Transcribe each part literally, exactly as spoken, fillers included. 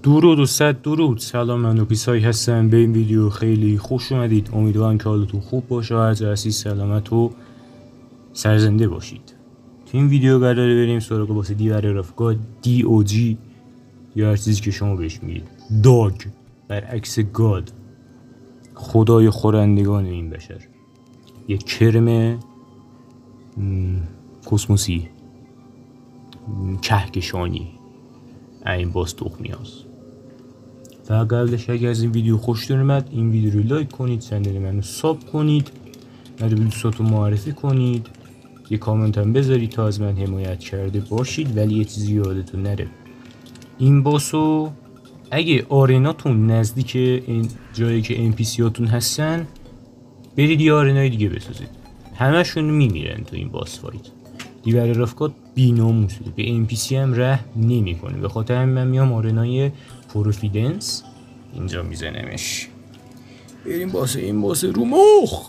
درود و صد درود. سلام، من نوپیسایی هستم. به این ویدیو خیلی خوش اومدید. امیدوارم که حالتون خوب باشه و هر جا هستید سلامت و سرزنده باشید. تو این ویدیو قراره بریم سراغ واسه دیور رفقا دی او جی یا هر چیزی که شما بهش میگید. داگ برعکس گاد، خدای خورندگان این بشر، یک کرم کسموسی کهکشانی این باز تخمی هست. و قبلش اگر از این ویدیو خوشتون اومد این ویدیو رو لایک کنید، چنل منو ساب کنید، من رو به دوستاتون معرفی کنید، یه کامنت هم بذارید تا از من حمایت کرده باشید. ولی یه چیزی یادتون نره، این باسو اگه آرناتون نزدیک این جایی که ام پی سی هاتون هستن برید یه آرنای دیگه بسازید، همشون میمیرن تو این باس فایت. دیور رفقات بی‌ناموسه، به ام پی سی هم ره نمیکنه. به خاطر همین من میام آرنای پروفیدنس اینجا میزنمش. بریم باسه این باسه رو مخ.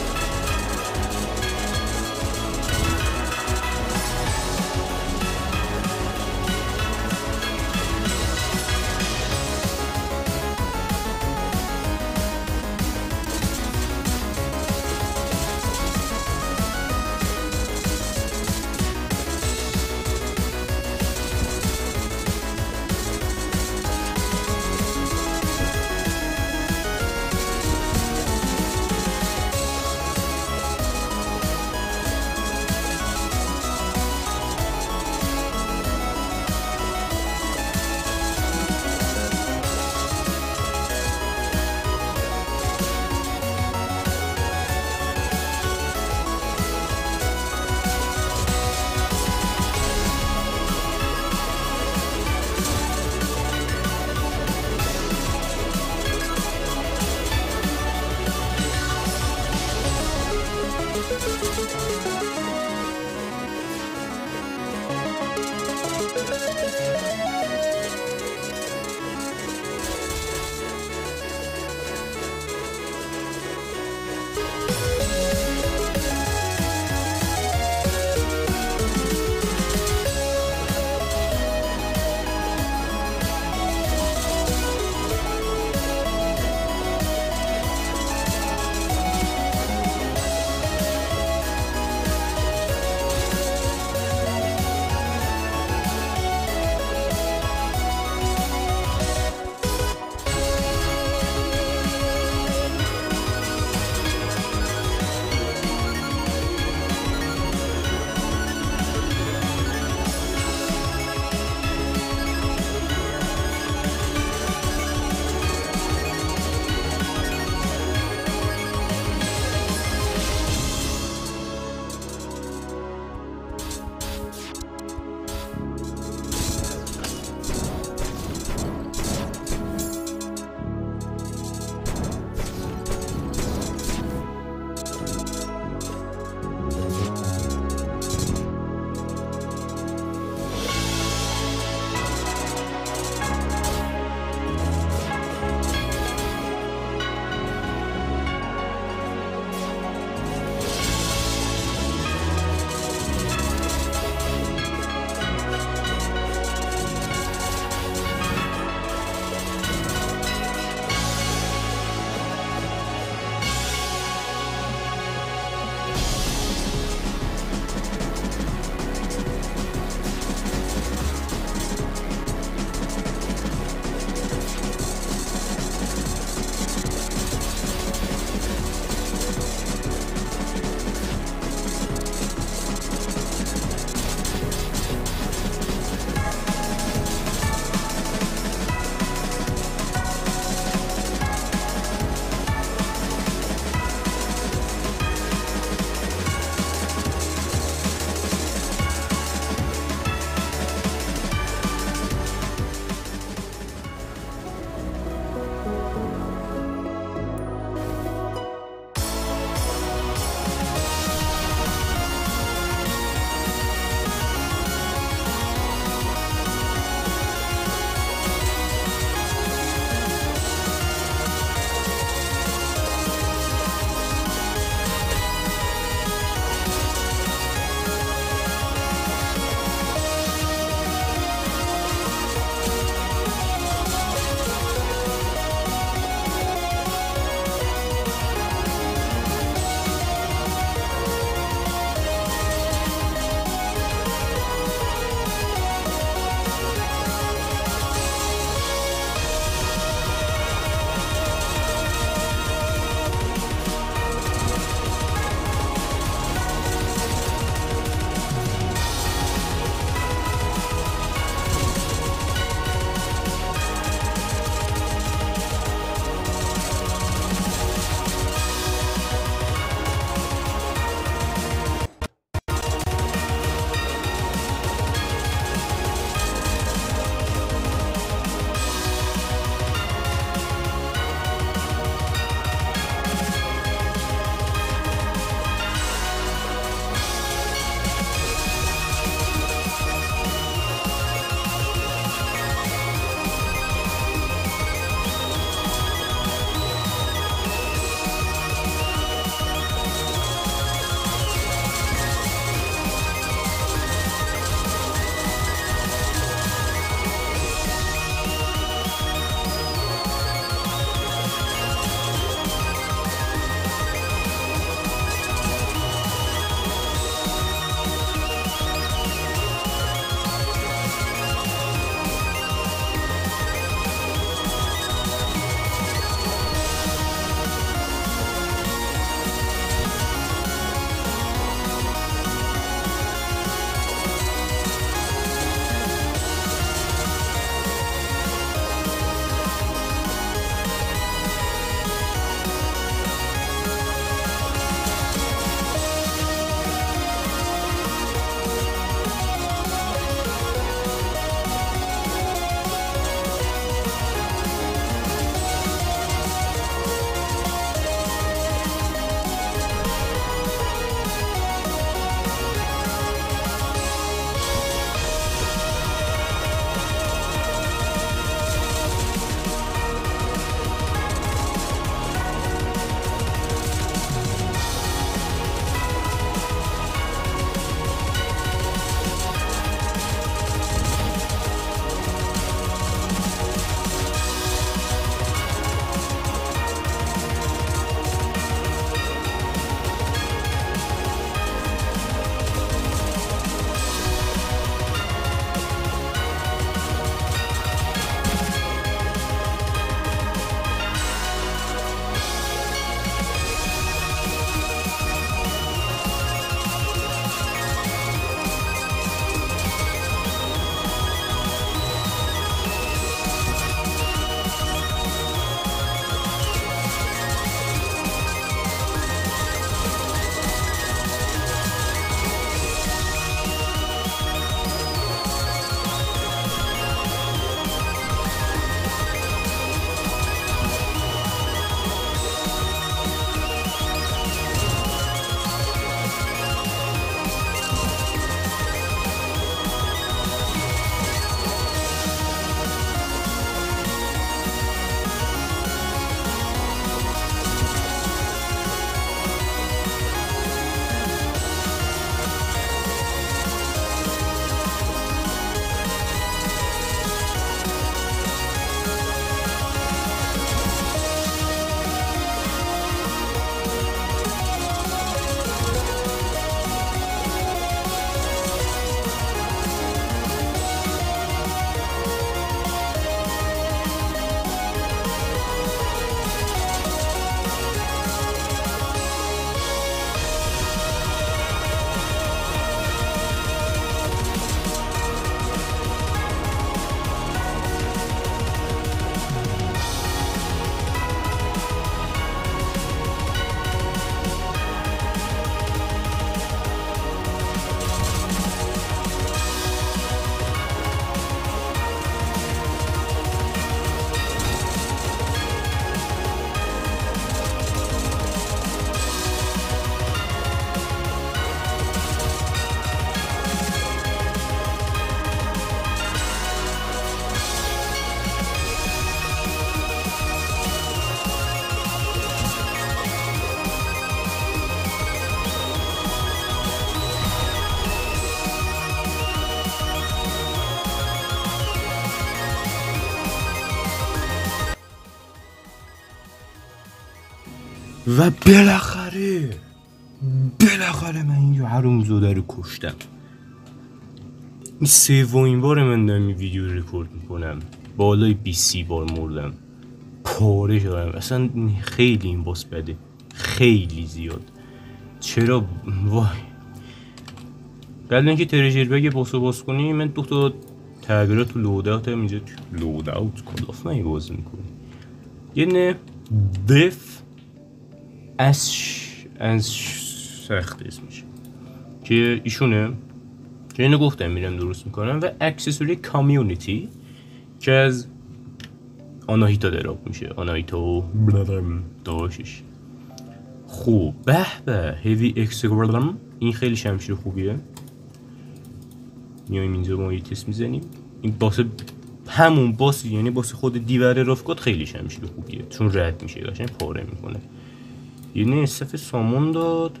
و بالاخره بالاخره من این حرومزاده رو کشتم. این سومین بار من دارم این ویدیو رو رکورد میکنم. بالای بیست بار مردم، پاره شدم. اصلا خیلی این باس بده، خیلی زیاد. چرا؟ وای. قبل اینکه تریجر بگه باسو باس کنی، من دو تا تغییرات تو لود اوت هم اینجا لود اوت کلاف من باز میکنی. یه نه دف از از سخت اسمش که ایشونه که اینو گفتم میرم درست میکنم. و اکسسوری کامیونیتی که از آناهیتا دراب میشه. آناهیتا و داشش خوب. به به هیوی اکسگرام، این خیلی شمشیر خوبیه. میایم اینجا ما یه تست میزنیم. این باس همون باس، یعنی باس خود دیواره رافگاد خیلی شمشیر خوبیه چون رد میشه قشنگ پاره میکنه. یه نه صف سامون داد.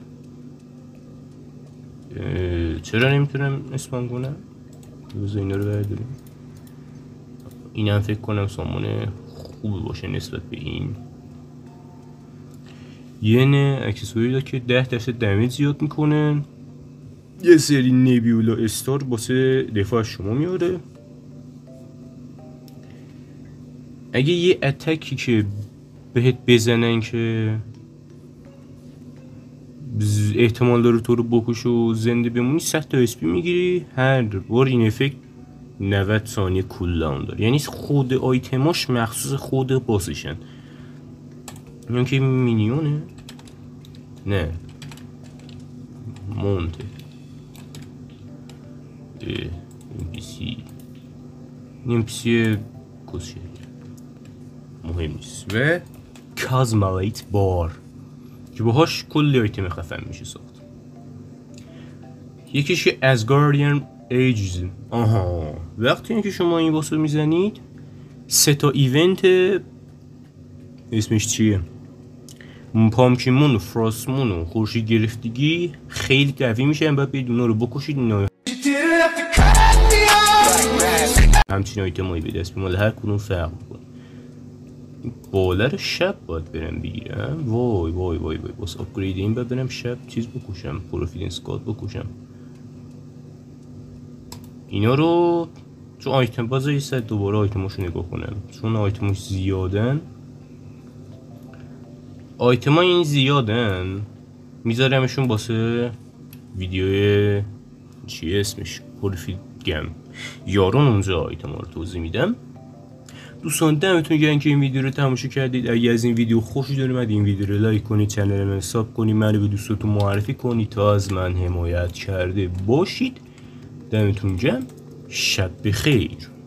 چرا نمیتونم اسپان کنم؟ بذار اینا رو برداریم. اینم فکر کنم سامون خوب باشه نسبت به این. یه نه اکسسوری داد که ده درصد دمیج زیاد میکنه. یه سری نبیولا استار واسه دفاع شما میاره. اگه یه اتکی که بهت بزنن که احتمال داره تو رو بکش و زنده بمونی، صد تا اسپی میگیری. هر بار این افکت نود ثانیه کول داون داره، یعنی خود آیتماش مخصوص خود باسشن. این که مینیونه نه مونته این پیسی این پیسی کسشه مهم نیست. و کازمالیت بار که باهاش کلی آیتم خفن میشه ساخت. یکیش که ازگاردین ایجز. آها، وقتی اینکه شما این باسو میزنید سه تا ایونت اسمش چیه؟ پامکیمون و فراسمون و خورشید گرفتگی خیلی قوی میشه. باید بید اونا رو بکشید. اینا همچین آیتمایی به دست بیمال هر کدوم فرق میکنه. بالا رو شب باید برم بگیرم. وای وای وای وای باز اپگرید این باید برم شب چیز بکشم، پروفیدنس کاد بکشم. اینا رو چون آیتم بازه یه سر دوباره آیتماشو نگاه کنم چون آیتماش زیادن. آیتما این زیادن میذارمشون واسه ویدیو چی اسمش پروفیل گم یارون اونجا آیتما رو توضیح میدم. دوستان دمتون گرم که این ویدیو رو تماشا کردید. اگه از این ویدیو خوشتون اومد این ویدیو رو لایک کنید، چنل من ساب کنید، منو به دوستاتون معرفی کنید تا از من حمایت کرده باشید. دمتون گرم. شب بخیر.